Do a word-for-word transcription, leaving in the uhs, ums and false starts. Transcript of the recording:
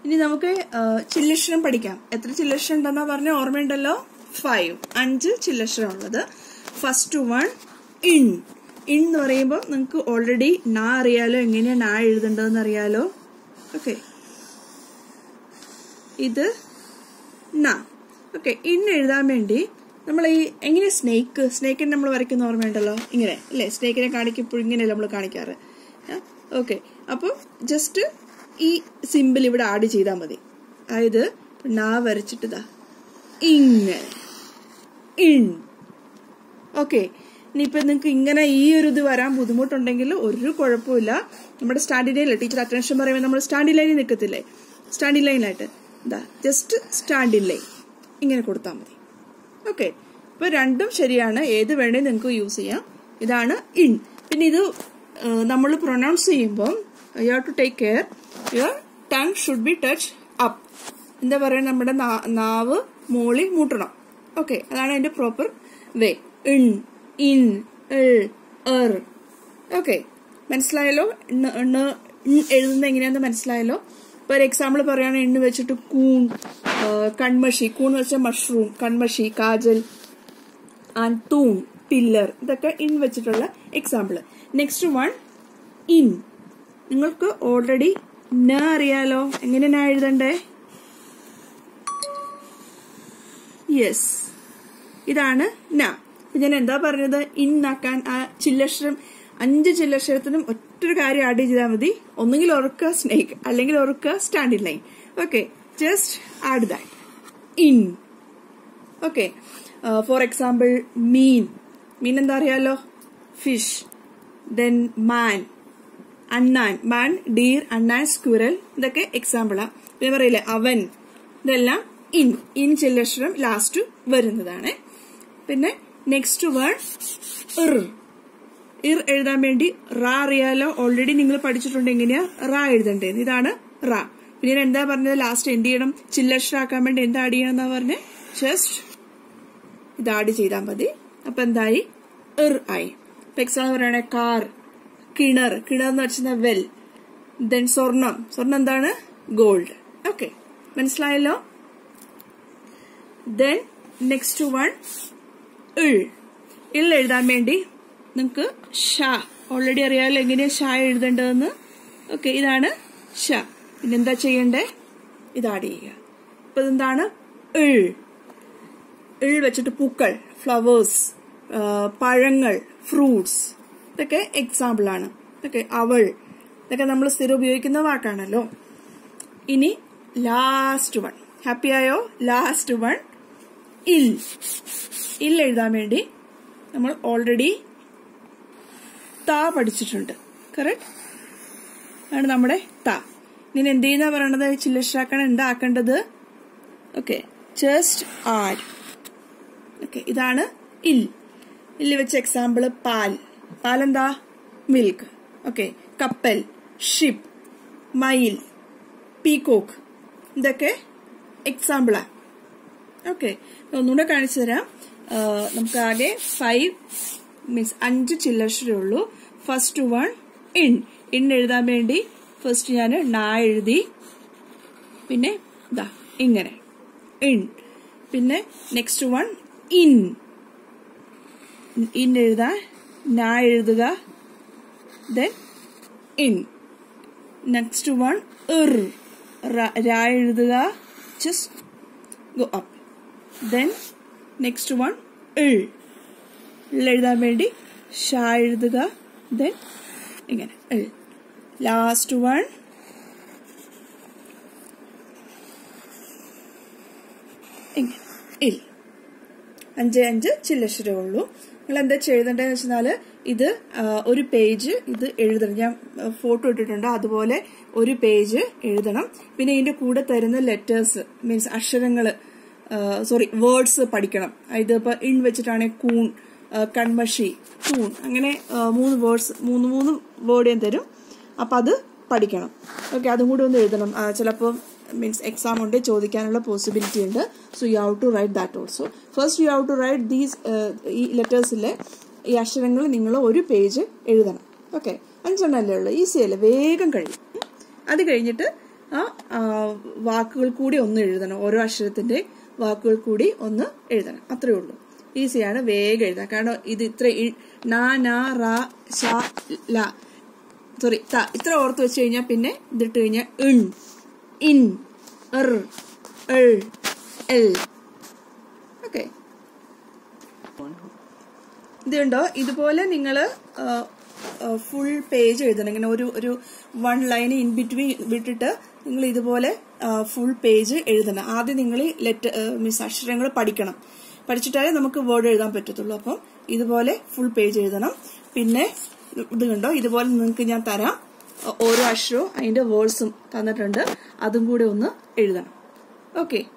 ഇനി നമുക്ക് ചില്ലക്ഷരം പഠിക്കാം. എത്ര ചില്ലക്ഷരം ഉണ്ടെന്നാ പറഞ്ഞ ഓർമ്മയുണ്ടല്ലോ? ഫൈവ്. അഞ്ച് ചില്ലക്ഷരം ഉള്ളത്. First one in. ഇൻ എന്ന് പറയുമ്പോൾ നിങ്ങൾക്ക് ഓൾറെഡി നാ അറിയാലോ, എങ്ങനെയാ നാ എഴുതേണ്ടതെന്ന് അറിയാലോ. ഓക്കെ, ഇത് നാ. ഓക്കെ, ഇൻ എഴുതാൻ വേണ്ടി നമ്മൾ ഈ എങ്ങനെ സ്നേക്ക് സ്നേക്കിനെ നമ്മൾ വരയ്ക്കുന്ന ഓർമ്മയുണ്ടല്ലോ, ഇങ്ങനെ അല്ലേ? സ്നേക്കിനെ കാണിക്കുമ്പോൾ ഇങ്ങനെയല്ലേ നമ്മൾ കാണിക്കാറ്. ഓക്കെ, അപ്പോൾ ജസ്റ്റ് ഈ സിമ്പിൾ ഇവിടെ ആഡ് ചെയ്താൽ മതി. അതായത് നാ വരച്ചിട്ടതാ ഇങ്ങനെ ഇൻ. ഓക്കെ, ഇനിയിപ്പോൾ നിങ്ങൾക്ക് ഇങ്ങനെ ഈ ഒരു ഇത് വരാൻ ബുദ്ധിമുട്ടുണ്ടെങ്കിൽ ഒരു കുഴപ്പമില്ല. നമ്മുടെ സ്റ്റാൻഡിംഗ് ലൈനിൽ ടീച്ചർ അറ്റൻഷൻ പറയുമ്പോൾ നമ്മൾ സ്റ്റാൻഡിംഗ് ലൈനിൽ നിൽക്കത്തില്ലേ? സ്റ്റാൻഡിംഗ് ലൈനായിട്ട് എന്താ ജസ്റ്റ് സ്റ്റാൻഡിംഗ് ലൈൻ ഇങ്ങനെ കൊടുത്താൽ മതി. ഓക്കെ, ഇപ്പൊ രണ്ടും ശരിയാണ്. ഏത് വേണേ നിങ്ങൾക്ക് യൂസ് ചെയ്യാം. ഇതാണ് ഇൻ. പിന്നെ ഇത് നമ്മൾ പ്രൊനൗൺസ് ചെയ്യുമ്പോൾ you have to take care your tongue should be touch up. എന്താ പറയുക, നമ്മുടെ നാവ് മോളി മൂട്ടണം. ഓക്കെ, അതാണ് അതിന്റെ പ്രോപ്പർ വേ. ഇൻ, ഇൻ, എർ. ഓക്കെ, മനസ്സിലായല്ലോ? എഴുതുന്നത് എങ്ങനെയാന്ന് മനസ്സിലായല്ലോ? ഇപ്പൊ ഒരു എക്സാമ്പിൾ പറയുകയാണ്, എണ്ണ വെച്ചിട്ട് കൂൺ, കൺമഷി. കൂൺ വെച്ചാൽ മഷ്റൂം, കൺമഷി, കാജൽ, ആൻഡ് തൂൺ, പില്ലർ. ഇതൊക്കെ ഇൻ വെച്ചിട്ടുള്ള എക്സാമ്പിൾ. നെക്സ്റ്റ് വൺ ഇൻ. നിങ്ങൾക്ക് ഓൾറെഡി ന അറിയാലോ, എങ്ങനെയാ എഴുതണ്ടേ? യെസ്, ഇതാണ് ന. ഞാൻ എന്താ പറഞ്ഞത്? ഇൻ ആക്കാൻ ആ ചില്ലക്ഷരം, അഞ്ച് ചില്ലക്ഷരത്തിനും ഒറ്റൊരു കാര്യം ആഡ് ചെയ്താൽ മതി. ഒന്നുകിൽ ഓർക്കുക സ്നേക്ക്, അല്ലെങ്കിൽ ഓർക്കുക standing line. Okay, just add that ഇൻ. ഓക്കെ, ഫോർ എക്സാമ്പിൾ മീൻ. മീൻ എന്താ അറിയാലോ? ഫിഷ്. ദെൻ മാൻ, അണ്ണാൻ. മാൻ, ഡീർ, അണ്ണാൻ, സ്ക്വിറൽ. ഇതൊക്കെ എക്സാമ്പിളാ. പിന്നെ പറയില്ലേ അവൻ. ഇതെല്ലാം ഇൻ. ഇൻ ചില്ലക്ഷരം ലാസ്റ്റ് വരുന്നതാണ്. പിന്നെ നെക്സ്റ്റ് വേർഡ് ഇർ. ഇർ എഴുതാൻ വേണ്ടി റാ അറിയാലോ, ഓൾറെഡി നിങ്ങൾ പഠിച്ചിട്ടുണ്ട് എങ്ങനെയാ റാ എഴുതണ്ടേന്ന്. ഇതാണ് റാ. പിന്നെ എന്താ പറഞ്ഞത്? ലാസ്റ്റ് എന്ത് ചെയ്യണം? ചില്ലക്ഷരാക്കാൻ വേണ്ടി എന്താ ആഡ് ചെയ്യണം എന്നാ പറഞ്ഞ്? ജസ്റ്റ് ഇത് ആഡ് ചെയ്താൽ മതി. അപ്പൊ എന്തായി? ഇർ ആയി. ഇപ്പൊ എക്സാമ്പിൾ പറയണേ കാർ, കിണർ. കിണർ എന്ന് വെച്ചാൽ വെൽ. ദെൻ സ്വർണം. സ്വർണം എന്താണ്? ഗോൾഡ്. ഓക്കെ, മനസ്സിലായല്ലോ? ദെൻ നെക്സ്റ്റ് വൺ ഇൾ. ഇൾ എഴുതാൻ വേണ്ടി നിങ്ങൾക്ക് ഷ ഓൾറെഡി അറിയാമല്ലോ എങ്ങനെയാ ഷ എഴുതേണ്ടതെന്ന്. ഓക്കെ, ഇതാണ് ഷ. പിന്നെ എന്താ ചെയ്യണ്ടേ? ഇത് ആഡ് ചെയ്യുക. ഇപ്പൊ ഇതെന്താണ്? ഇൾ. ഇൾ വെച്ചിട്ട് പൂക്കൾ, ഫ്ലവേഴ്സ്, പഴങ്ങൾ, ഫ്രൂട്ട്സ്. ഇതൊക്കെ എക്സാമ്പിൾ ആണ്. ഓക്കെ, അവൾ. ഇതൊക്കെ നമ്മൾ സ്ഥിരം ഉപയോഗിക്കുന്ന വാക്കാണല്ലോ. ഇനി ലാസ്റ്റ് വൺ. ഹാപ്പി ആയോ? ലാസ്റ്റ് വൺ ഇൽ. ഇൽ എഴുതാൻ വേണ്ടി നമ്മൾ ഓൾറെഡി താ പഠിച്ചിട്ടുണ്ട്. കറക്റ്റ് ആണ് നമ്മുടെ താ. ഇനി എന്ത് ചെയ്യുന്ന പറയണത്? ചില്ലക്ഷരാക്കണം. എന്താ ആക്കേണ്ടത്? Okay, just add. ഓക്കെ, ഇതാണ് ഇൽ. ഇല്ല് വെച്ച എക്സാമ്പിൾ പാൽ. പാലെന്താ? മിൽക്ക്. ഓക്കെ, കപ്പൽ, ഷിപ്പ്, മയിൽ, പീകോക്ക്. ഇതൊക്കെ എക്സാമ്പിളാ. ഓക്കെ, ഒന്നുകൂടെ കാണിച്ചു തരാം. നമുക്ക് ആകെ ഫൈവ് മീൻസ് അഞ്ച് ചില്ലക്ഷരേ ഉള്ളൂ. First one in. ഇൻ എഴുതാൻ വേണ്ടി ഫസ്റ്റ് ഞാൻ നാ എഴുതി. പിന്നെ ഇതാ ഇങ്ങനെ ഇൻ. പിന്നെ നെക്സ്റ്റ് വൺ ഇൻ. ഇൻ എഴുതാൻ നാ എഴുതുക. ദെൻ ഇൻ. നെക്സ്റ്റ് വൺ ഇർ. രാ എഴുതുക. Just go up. Then next one ഇൾ. ഇൾ എഴുതാൻ വേണ്ടി ഷ എഴുതുക. ദെൻ ഇങ്ങനെ ഇൾ. ലാസ്റ്റ് വൺ ഇങ്ങനെ ഇൽ. അഞ്ച് അഞ്ച് ചില്ലക്ഷരമേ ഉള്ളൂ. നിങ്ങൾ എന്താ എഴുതേണ്ടതെന്ന് വെച്ചാൽ ഇത് ഒരു പേജ് ഇത് എഴുതണം. ഞാൻ ഫോട്ടോ ഇട്ടിട്ടുണ്ട്. അതുപോലെ ഒരു പേജ് എഴുതണം. പിന്നെ ഇതിന്റെ കൂടെ തരുന്ന ലെറ്റേഴ്സ് മീൻസ് അക്ഷരങ്ങള് സോറി വേർഡ്സ് പഠിക്കണം. ഇതിപ്പോ ഇൻ വെച്ചിട്ടാണെങ്കിൽ കൂൺ, കൺമഷി, തൂൺ, അങ്ങനെ മൂന്ന് വേർഡ്സ് മൂന്ന് മൂന്ന് വേർഡ് ഞാൻ തരും. അപ്പൊ അത് പഠിക്കണം. ഓക്കെ, അതും കൂടി ഒന്ന് എഴുതണം. ചിലപ്പോൾ മീൻസ് എക്സാം ഉണ്ട്, ചോദിക്കാനുള്ള പോസിബിലിറ്റി ഉണ്ട്. So you have to write that also. First you have to write these ഈ ലെറ്റേഴ്സിലെ ഈ അക്ഷരങ്ങൾ നിങ്ങൾ ഒരു പേജ് എഴുതണം. ഓക്കെ, അഞ്ചെണ്ണല്ലേ ഉള്ളൂ, ഈസി അല്ലേ, വേഗം കഴിയും. അത് കഴിഞ്ഞിട്ട് ആ വാക്കുകൾ കൂടി ഒന്ന് എഴുതണം. ഓരോ അക്ഷരത്തിന്റെ വാക്കുകൾ കൂടി ഒന്ന് എഴുതണം. അത്രേ ഉള്ളൂ. ഈസിയാണ്, വേഗം എഴുതാം. കാരണം ഇത് ഇത്ര ന ന റ ശ ല സോറി ത ഇത്ര ഓർത്ത് വെച്ച് കഴിഞ്ഞാൽ പിന്നെ ഇതിട്ട് കഴിഞ്ഞാൽ ഇൺ ഇൻ എർ എൾ എൽ. ഓക്കെ, ഇതുണ്ടോ? ഇതുപോലെ നിങ്ങള് ഫുൾ പേജ് എഴുതണം. ഇങ്ങനെ ഒരു ഒരു വൺ ലൈൻ ഇൻ ബിറ്റ്വീൻ വിട്ടിട്ട് നിങ്ങൾ ഇതുപോലെ ഫുൾ പേജ് എഴുതണം. ആദ്യം നിങ്ങൾ ലെറ്റർ മീൻസ് അക്ഷരങ്ങൾ പഠിക്കണം. പഠിച്ചിട്ടാലേ നമുക്ക് വേർഡ് എഴുതാൻ പറ്റത്തുള്ളൂ. അപ്പം ഇതുപോലെ ഫുൾ പേജ് എഴുതണം. പിന്നെ ഇത് കണ്ടോ, ഇതുപോലെ നിങ്ങൾക്ക് ഞാൻ തരാം. ഓരോ അക്ഷരവും അതിന്റെ വേർഡ്സും തന്നിട്ടുണ്ട്. അതും കൂടെ ഒന്ന് എഴുതണം. ഓക്കെ.